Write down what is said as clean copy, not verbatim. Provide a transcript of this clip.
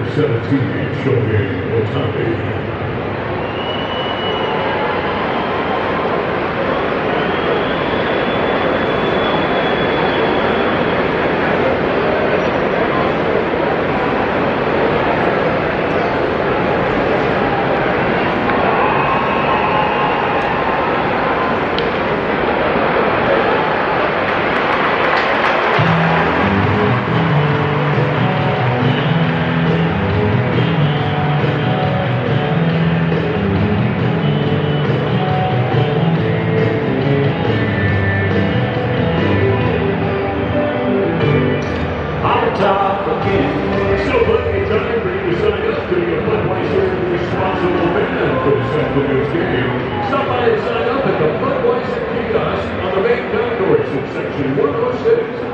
17, Shohei Ohtani. Top again. Still plenty of time for you to sign up to be a Budweiser responsible fan for the St. Louis game. Stop by and sign up at the Budweiser kiosk on the main concourse in section 106.